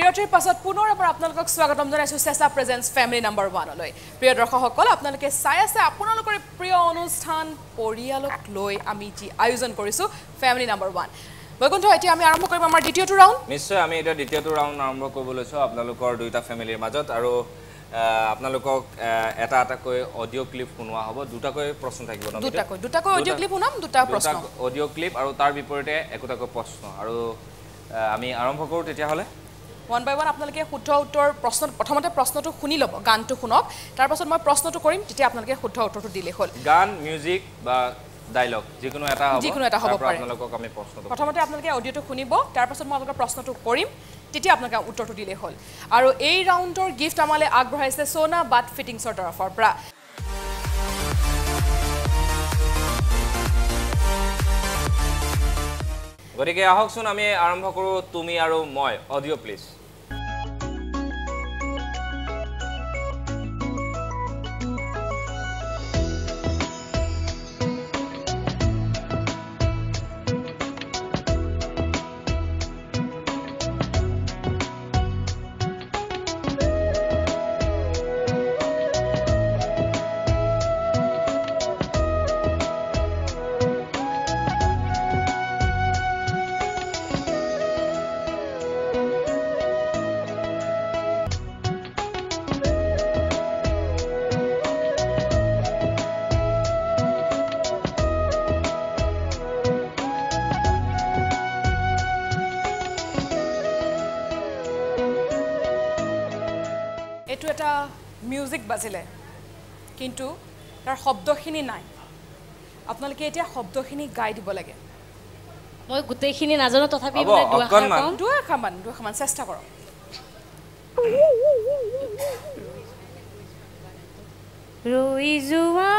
বিৰতিৰ পাছত পুনৰ এবাৰ আপোনালোকক স্বাগতম জনাইছো চেষ্টা প্ৰেজেন্স ফ্যামিলি নাম্বাৰ 1 লৈ প্ৰিয় দৰ্শকসকল আপোনালোকে চাই আছে আপোনালোকৰ প্ৰিয় অনুষ্ঠান পৰিয়ালক লৈ আমি যি আয়োজন কৰিছো ফ্যামিলি নাম্বাৰ 1 বৈকুণ্ঠ এতিয়া আমি আৰম্ভ কৰিম আমাৰ দ্বিতীয়টো ৰাউণ্ড নিশ্চয় আমি এটা দ্বিতীয়টো ৰাউণ্ড আৰম্ভ কৰিব লৈছো আপোনালোকৰ দুইটা ফ্যামিলিৰ মাজত আৰু আপোনালোকক এটা এটাকৈ অডিও ক্লিপ শুনোৱা হ'ব দুটাকৈ প্ৰশ্ন থাকিব ন দুটাকৈ অডিও ক্লিপ শুনাম দুটা প্ৰশ্ন অডিও ক্লিপ আৰু তাৰ বিপৰীতে একোটাকৈ প্ৰশ্ন আৰু আমি আৰম্ভ কৰো তেতিয়া হলে one by one আপোনালোকে শুদ্ধ উত্তৰ প্ৰশ্ন প্ৰথমতে প্ৰশ্নটো শুনি লব গানটো শুনক তাৰ পাছত মই প্ৰশ্নটো কৰিম তেতিয়া আপোনালোকে শুদ্ধ উত্তৰটো দিলে হ'ল গান মিউজিক বা ডায়লগ যিকোনো এটা হ'ব পাৰে আপোনালোকক আমি প্ৰশ্নটো প্ৰথমতে আপোনালোকে অডিওটো শুনিব তাৰ পাছত মই আপোনালোকৰ প্ৰশ্নটো কৰিম তেতিয়া আপোনালোকে উত্তৰটো দিলে হ'ল আৰু এই ৰাউণ্ডৰ গিফট আমালে আগবঢ়াইছে সোনা বাট ফিটিংছৰ তৰফৰ পৰা গতিকে আহকচোন আমি আৰম্ভ কৰো তুমি আৰু মই অডিও প্লিজ এটো এটা মিউজিক বাজিলে কিন্তু তাৰ শব্দখিনি নাই আপোনালোকে এতিয়া শব্দখিনি গাই দিব লাগে মই গুটেইখিনি নাজানো তথাপি মানে দুখামান চেষ্টা কৰক ৰৈ যোৱা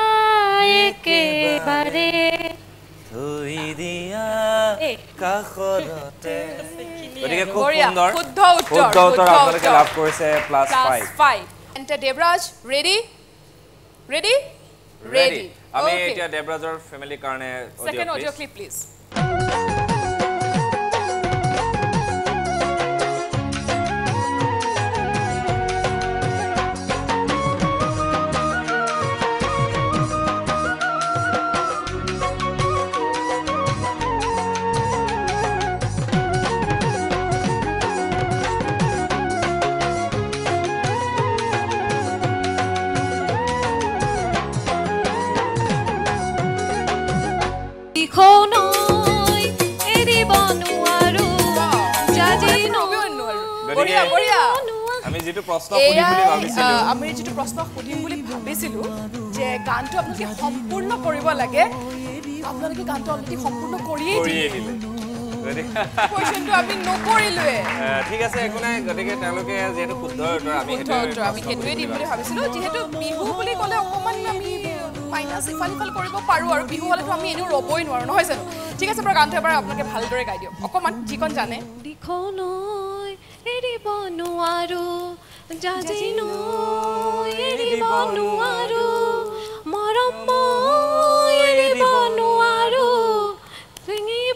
একেবাৰে থৈ দিয়া কাখৰতে গতিকে খুব সুন্দৰ শুদ্ধ উত্তৰ আপোনালোকে লাভ কৰিছে +5 এণ্ড দেৱৰাজ ৰেডি আমি এতিয়া দেৱৰাজৰ ফ্যামিলিৰ কাৰণে সেকেন্ড অডিও ক্লিপ প্লিজ আমি যেটো প্ৰশ্ন সুধিম বুলি ভাবিছিলো আমি যেটো প্ৰশ্ন সুধিম বুলি ভাবিছিলো যে গানটো আপোনালোকে সম্পূৰ্ণ কৰিব লাগে আপোনালোকে গানটো অলৰেডি সম্পূৰ্ণ কৰিয়ে দিলে কোৱেশ্চনটো আমি নকৰিলোৱে ঠিক আছে একো নাই গতিকে তেওঁলোকে যেটো শুদ্ধ উত্তৰ আমি হেতুৱে দিম বুলি ভাবিছিলো যেহেতু বিহু বুলি ক'লে অকমান আমি মাইনাস ইফাল কৰিব পাৰো আৰু বিহু হলেতো আমি এনেও ৰবই নোৱাৰো নহয় জানো ঠিক আছে পৰা গানটো এবাৰ আপোনালোকে ভালদৰে গাই দিয়ক অকমান যিকন জানে দিখনৈ এৰিব নোৱাৰো জাজিনো এৰিব নোৱাৰো মৰম এৰিব নোৱাৰো চিঙিব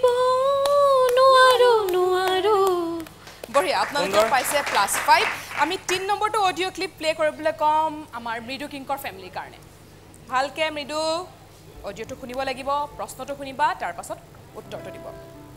নোৱাৰো বঢ়িয়া আপোনালোকে পাইছে +5 আমি 3 নম্বৰটো অডিও ক্লিপ প্লে কৰিবলৈ কম আমাৰ মৃদু কিংকৰ ফ্যামিলিৰ কাৰণে ভালকে মৃদু অডিওটো শুনিব লাগিব প্ৰশ্নটো শুনিবা তাৰ পাছত উত্তৰটো দিব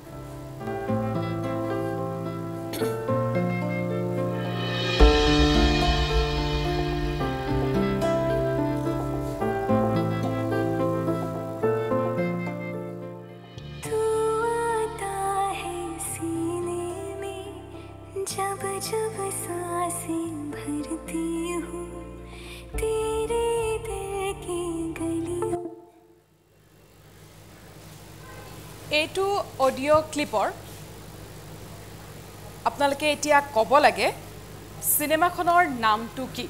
जब सांसें भरती हूँ तेरे दिल की गलियों एटू ऑडियो क्लिपर আপোনালোকে এতিয়া ক'ব লাগে সিনেমাখনৰ নামটো কি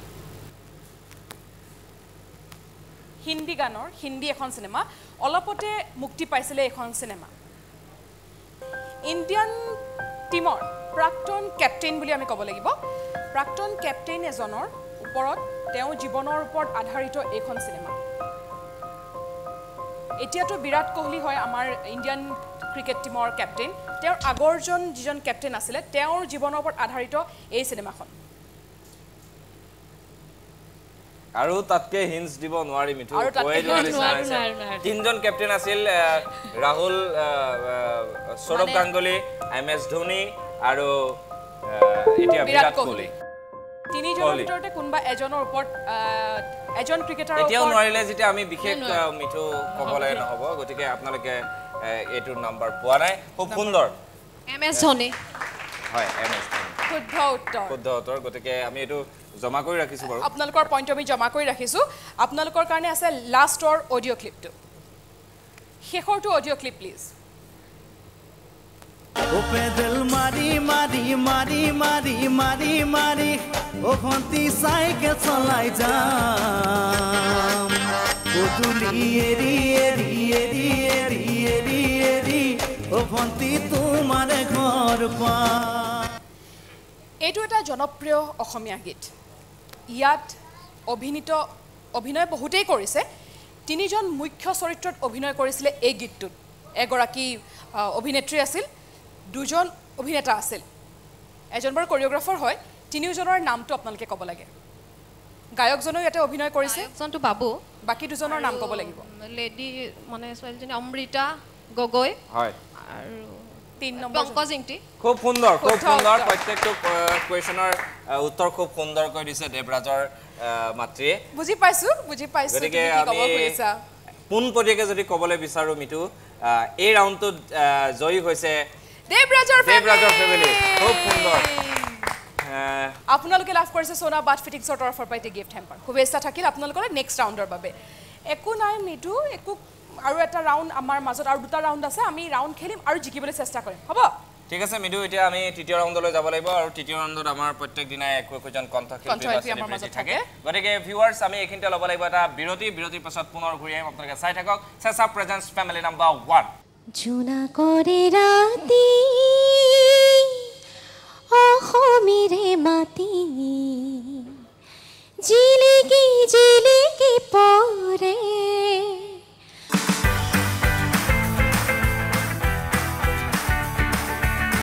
হিন্দী গানৰ হিন্দী এখন সিনেমা অলপতে মুক্তি পাইছিলে এখন সিনেমা ইণ্ডিয়ান টিমৰ প্ৰাক্তন ক্যাপ্টেইন বুলি আমি ক'ব লাগিব প্ৰাক্তন ক্যাপ্টেইন এজনৰ ওপৰত তেওঁ জীৱনৰ ওপৰত আধাৰিত এখন সিনেমা এতিয়াতো বিৰাট কোহলি হয় আমাৰ ইণ্ডিয়ান ক্ৰিকেট টিমৰ কেপ্টেইন তেওঁৰ আগৰজন যিজন কেপ্টেইন আছিলে তেওঁৰ জীৱনৰ ওপৰত আধাৰিত এই সিনেমাখন আৰু তাতকে হিন্টস দিব নোৱাৰি মিঠু তিনজন কেপ্টেইন আছিল ৰাহুল সৌৰভ গাংগুলী এমএছ ধোনি আৰু এতিয়া বিৰাট কোহলি তিনিজনৰ ভিতৰতে কোনবা এজনৰ ওপৰত এজন ক্ৰিকেটাৰৰ এতিয়াও নোৱাৰিলে যেতিয়া আমি বিশেষ মিঠু কবলৈ নহব গতিকে আপোনালোকে এটোৰ নাম্বাৰ পোৱা নাই খুব সুন্দৰ এমএছ ধোনি হয় এমএছ শুদ্ধ উত্তৰ গতিকে আমি এটো জমা কৰি ৰাখিছো বাৰু আপোনালোকৰ পইণ্ট আমি জমা কৰি ৰাখিছো আপোনালোকৰ কাৰণে আছে লাষ্টৰ অডিও ক্লিপটো শেষৰটো অডিও ক্লিপ প্লিজ ও পেডেল মারি মারি মারি মারি মারি মারি ও ভন্তি সাইকেল চলাই যাম পুতুলি এরি এরি এরি এরি এরি এরি ও ভন্তি তোমার ঘর পা এইটো এটা জনপ্ৰিয় অসমীয়া গীত ইয়াত অভিনয় বহুতেই কৰিছে তিনিজন মুখ্য চৰিত্ৰত অভিনয় কৰিছিলে এই গীতটোত এগৰাকী অভিনেত্ৰী আছিল দুজন অভিনেতা আছিল এজন বাৰ কোৰিওগ্ৰাফাৰ হয় তিনিজনৰ নামটো আপোনালোকে ক'ব লাগে গায়কজনেও ইয়াতে অভিনয় কৰিছে গায়কজনটো বাবু বাকি দুজনৰ নাম ক'ব লাগিব লেডি মানে ছোৱালীজনী অমৃতা গগৈ হয় আৰু 3 নম্বৰ পংকজ ইংতি খুব সুন্দৰ প্ৰত্যেকটো কোৱেশ্যনৰ উত্তৰ খুব সুন্দৰ কৈ দিছে দেৱৰাজৰ মাতৃয়ে বুজি পাইছো তুমি কি ক'ব খুজিছা পোনপটীয়াকৈ যদি ক'বলৈ বিচাৰো মিঠু এই ৰাউণ্ডটোত জয়ী হৈছে দেৱৰাজৰ ফেমিলি খুব সুন্দৰ আপোনালোকে লাভ কৰিছে সোনা বাট ফিটিংছৰ তৰফৰ পৰা এটা গিফ্ট হেম্পাৰ শুভেচ্ছা থাকিল আপোনালোকৰ নেক্সট ৰাউণ্ডৰ বাবে একো নাই মিঠু একো আৰু এটা ৰাউণ্ড আমাৰ মাজত আৰু দুটা ৰাউণ্ড আছে আমি ৰাউণ্ড খেলিম আৰু জিকিবলৈ চেষ্টা কৰিম হ'ব ঠিক আছে মিঠু এতিয়া আমি তৃতীয় ৰাউণ্ডলৈ যাব লাগিব আৰু তৃতীয় ৰাউণ্ডত আমাৰ প্ৰত্যেক দিনাই একোজন কণ্ঠশিল্পী আমাৰ মাজত থাকে গতিকে ভিউৱাৰ্ছ আমি এইখিনিতে ল'ব লাগিব এটা বিৰতিৰ পাছত পুনৰ ঘূৰি আহিম আপোনালোকে চাই থাকক চেছা প্ৰেজেন্টছ ফেমিলি নাম্বাৰ 1 জোনা করে রাতি